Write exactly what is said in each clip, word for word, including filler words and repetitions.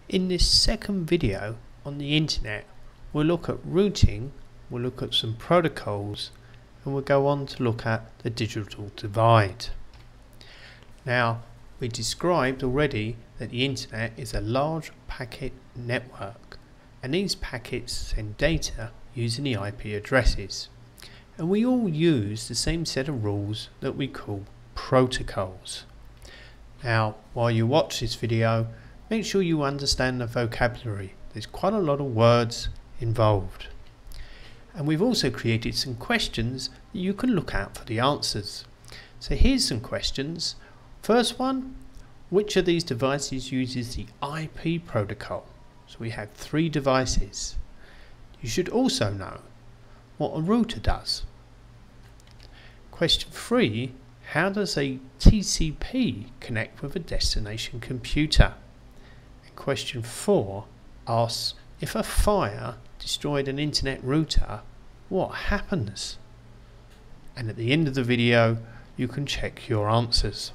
In this second video on the internet, we'll look at routing, we'll look at some protocols, and we'll go on to look at the digital divide. Now, we described already that the internet is a large packet network, and these packets send data using the I P addresses. And we all use the same set of rules that we call protocols. Now, while you watch this video, make sure you understand the vocabulary. There's quite a lot of words involved. And we've also created some questions that you can look at for the answers. So here's some questions. First one, which of these devices uses the I P protocol? So we have three devices. You should also know what a router does. Question three, how does a T C P connect with a destination computer? And question four asks, if a fire destroyed an internet router, what happens? And at the end of the video, you can check your answers.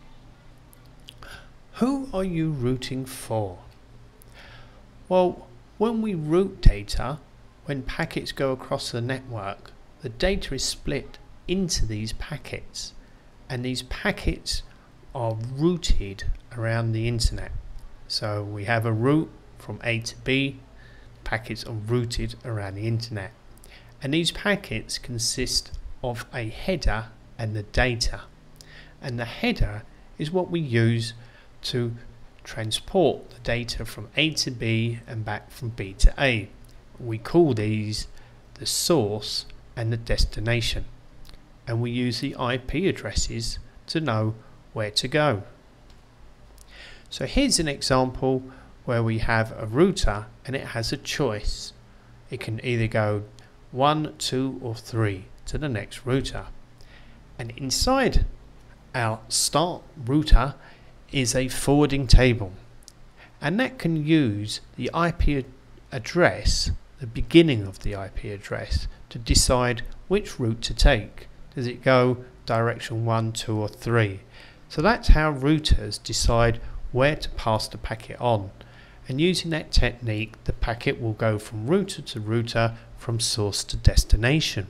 Who are you routing for? Well, when we route data, when packets go across the network, the data is split into these packets, and these packets are routed around the internet. So we have a route from A to B, packets are routed around the internet, and these packets consist of a header and the data, and the header is what we use to transport the data from A to B and back from B to A. We call these the source and the destination, and we use the I P addresses to know where to go. So here's an example where we have a router and it has a choice. It can either go one, two or three to the next router, and inside our start router is a forwarding table, and that can use the I P address, the beginning of the I P address, to decide which route to take. Does it go direction one, two or three? So that's how routers decide where to pass the packet on, and using that technique the packet will go from router to router, from source to destination.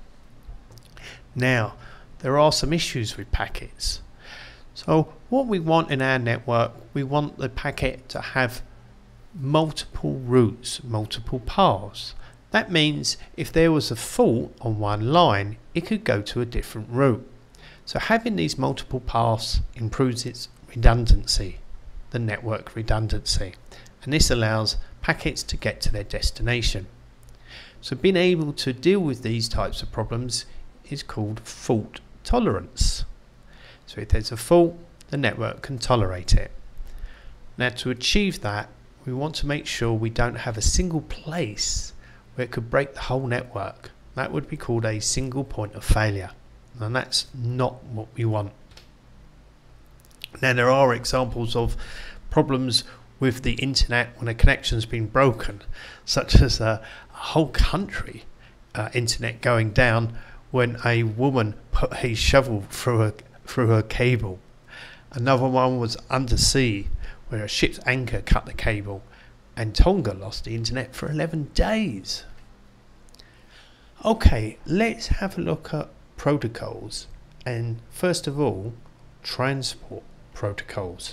Now, there are some issues with packets. So what we want in our network, we want the packet to have multiple routes, multiple paths. That means if there was a fault on one line, it could go to a different route. So having these multiple paths improves its redundancy, the network redundancy, and this allows packets to get to their destination. So being able to deal with these types of problems is called fault tolerance. So if there's a fault, the network can tolerate it. Now, to achieve that, we want to make sure we don't have a single place where it could break the whole network. That would be called a single point of failure, and that's not what we want. Now, there are examples of problems with the internet when a connection's been broken, such as a, a whole country uh, internet going down when a woman put a shovel through a through her cable. Another one was undersea, where a ship's anchor cut the cable, and Tonga lost the internet for eleven days. Okay, let's have a look at protocols, and first of all, transport protocols.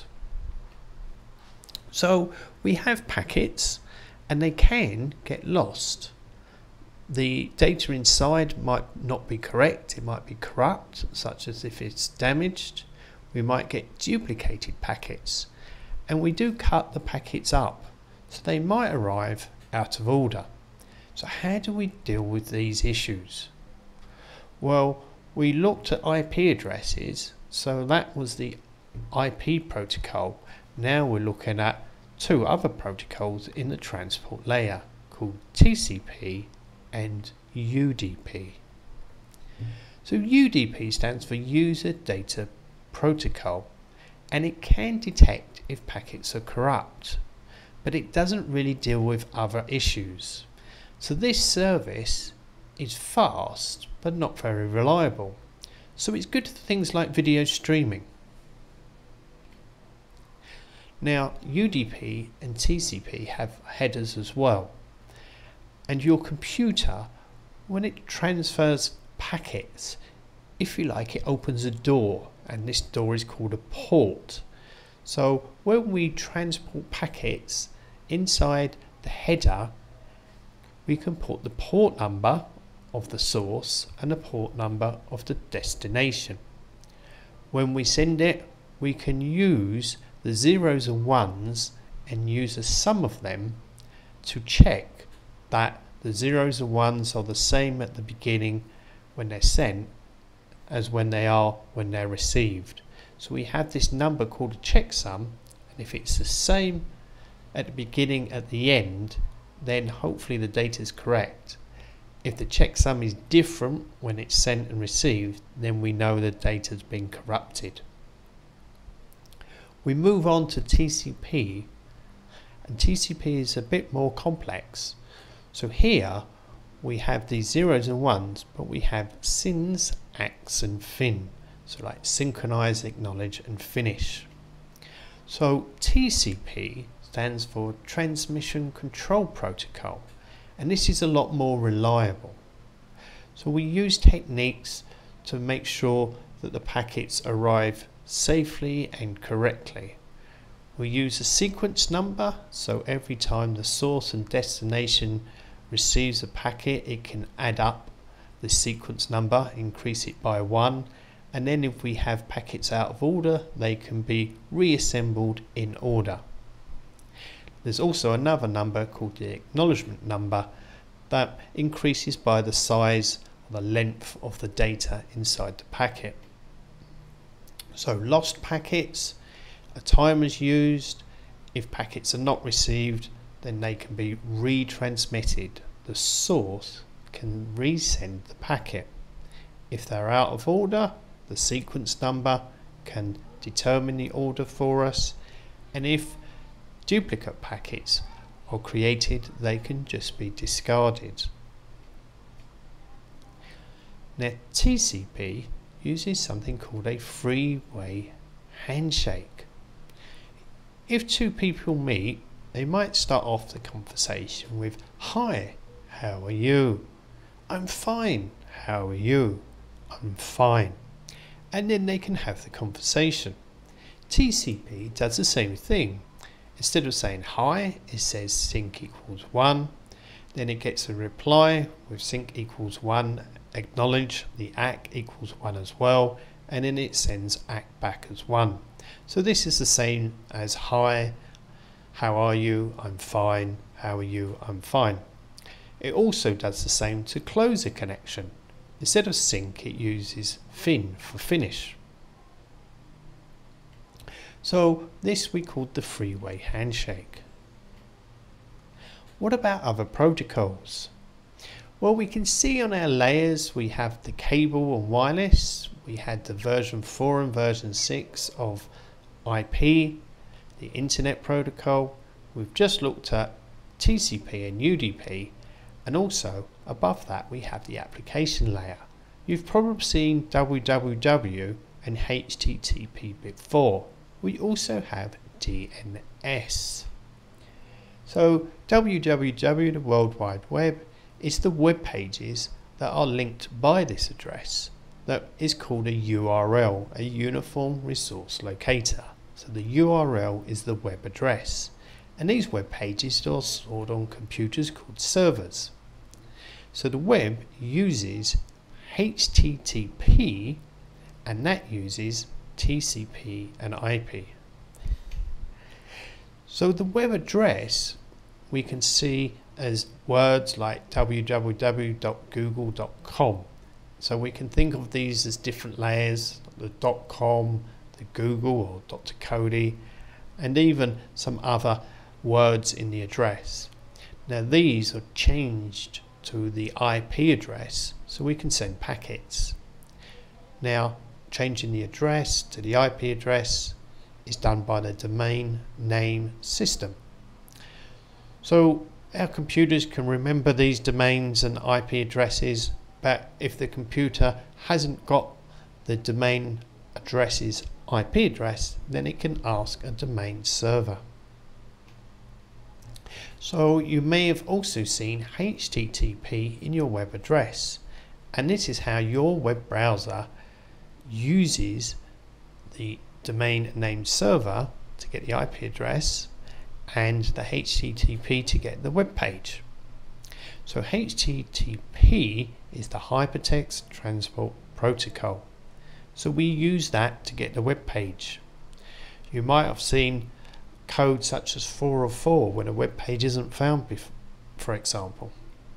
So we have packets, and they can get lost. The data inside might not be correct, it might be corrupt, such as if it's damaged. We might get duplicated packets, and we do cut the packets up, so they might arrive out of order. So how do we deal with these issues? Well, we looked at I P addresses, so that was the I P protocol. Now we're looking at two other protocols in the transport layer called T C P and U D P. So U D P stands for User Data Protocol, and it can detect if packets are corrupt, but it doesn't really deal with other issues. So this service is fast but not very reliable, so it's good for things like video streaming. Now U D P and T C P have headers as well, and your computer, when it transfers packets, if you like, it opens a door, and this door is called a port. So when we transport packets inside the header, we can put the port number of the source and the port number of the destination. When we send it, we can use the zeros and ones and use a sum of them to check that the zeros and ones are the same at the beginning when they're sent as when they are when they're received. So we have this number called a checksum, and if it's the same at the beginning at the end, then hopefully the data is correct. If the checksum is different when it's sent and received, then we know the data has been corrupted. We move on to T C P, and T C P is a bit more complex. So here we have these zeros and ones, but we have sins, acts and fin. So like synchronize, acknowledge and finish. So T C P stands for Transmission Control Protocol, and this is a lot more reliable. So we use techniques to make sure that the packets arrive safely and correctly. We use a sequence number, so every time the source and destination receives a packet, it can add up the sequence number, increase it by one, and then if we have packets out of order, they can be reassembled in order. There's also another number called the acknowledgement number that increases by the size or the length of the data inside the packet. So lost packets, a timer is used. If packets are not received, then they can be retransmitted. The source can resend the packet. If they're out of order, the sequence number can determine the order for us, and if duplicate packets are created, they can just be discarded. Now T C P uses something called a three-way handshake. If two people meet, they might start off the conversation with, "Hi, how are you?" "I'm fine, how are you?" "I'm fine." And then they can have the conversation. T C P does the same thing. Instead of saying hi, it says sync equals one. Then it gets a reply with sync equals one, acknowledge, the ack equals one as well, and then it sends ack back as one. So this is the same as hi, how are you? I'm fine. How are you? I'm fine. It also does the same to close a connection. Instead of sync, it uses fin for finish. So this we called the three-way handshake. What about other protocols? Well, we can see on our layers we have the cable and wireless. We had the version four and version six of I P, the internet protocol. We've just looked at T C P and U D P, and also above that we have the application layer. You've probably seen W W W and H T T P before. We also have D N S. So W W W, the World Wide Web, is the web pages that are linked by this address. That is called a U R L, a Uniform Resource Locator. So the U R L is the web address, and these web pages are stored on computers called servers. So the web uses H T T P, and that uses T C P and I P. So the web address we can see as words like w w w dot google dot com. So we can think of these as different layers, the .com, the Google or Dr Codie, and even some other words in the address. Now these are changed to the I P address so we can send packets. Now changing the address to the I P address is done by the domain name system. So our computers can remember these domains and I P addresses, but if the computer hasn't got the domain addresses I P address, then it can ask a domain server. So you may have also seen H T T P in your web address, and this is how your web browser uses the domain name server to get the I P address and the H T T P to get the web page. So H T T P is the Hypertext Transport Protocol. So we use that to get the web page. You might have seen code such as four oh four when a web page isn't found, for example.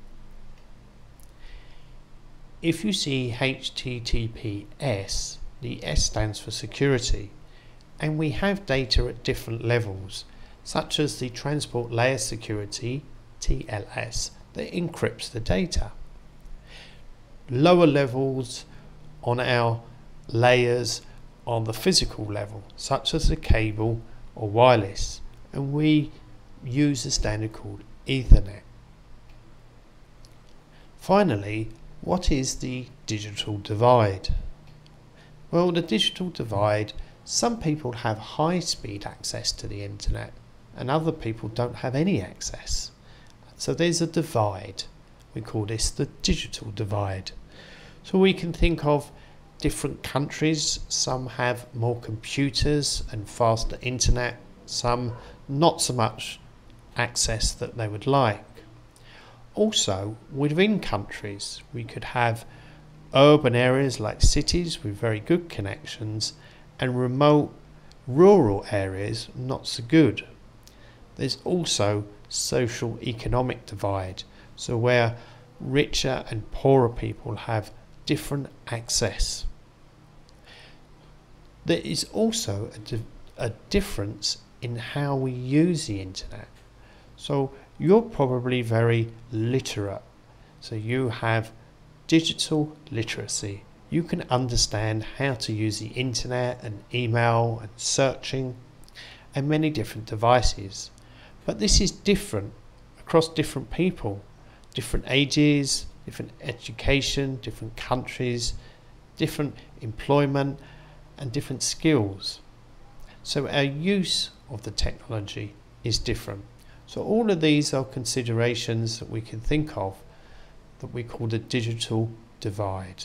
If you see H T T P S, the S stands for security, and we have data at different levels, such as the Transport Layer Security, T L S, that encrypts the data. Lower levels on our layers on the physical level, such as the cable or wireless, and we use a standard called Ethernet. Finally, what is the digital divide? Well, the digital divide, some people have high speed access to the internet and other people don't have any access. So there's a divide. We call this the digital divide. So we can think of different countries. Some have more computers and faster internet, some not so much access that they would like. Also, within countries, we could have urban areas like cities with very good connections and remote rural areas not so good. There's also social economic divide, so where richer and poorer people have different access. There is also a, di a difference in how we use the internet. So you're probably very literate, so you have digital literacy. You can understand how to use the internet and email and searching and many different devices. But this is different across different people, different ages, different education, different countries, different employment and different skills. So our use of the technology is different. So all of these are considerations that we can think of that we call the digital divide.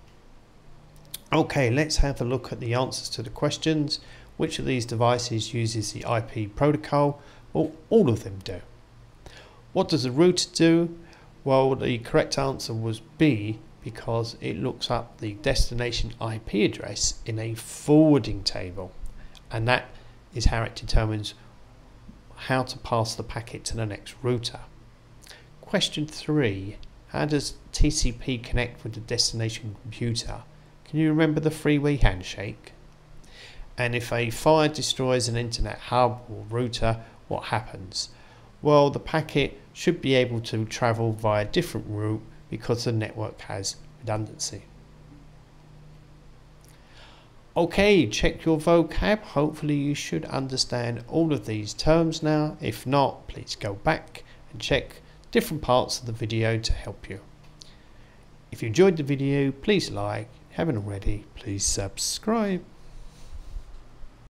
Okay, let's have a look at the answers to the questions. Which of these devices uses the I P protocol? Well, all of them do. What does the router do? Well, the correct answer was B, because it looks up the destination I P address in a forwarding table, and that is how it determines how to pass the packet to the next router. Question three, how does T C P connect with the destination computer? Can you remember the three-way handshake? And if a fire destroys an internet hub or router, what happens? Well, the packet should be able to travel via a different route because the network has redundancy. Okay, check your vocab. Hopefully you should understand all of these terms now. If not, please go back and check different parts of the video to help you. If you enjoyed the video, please like. If you haven't already, please subscribe.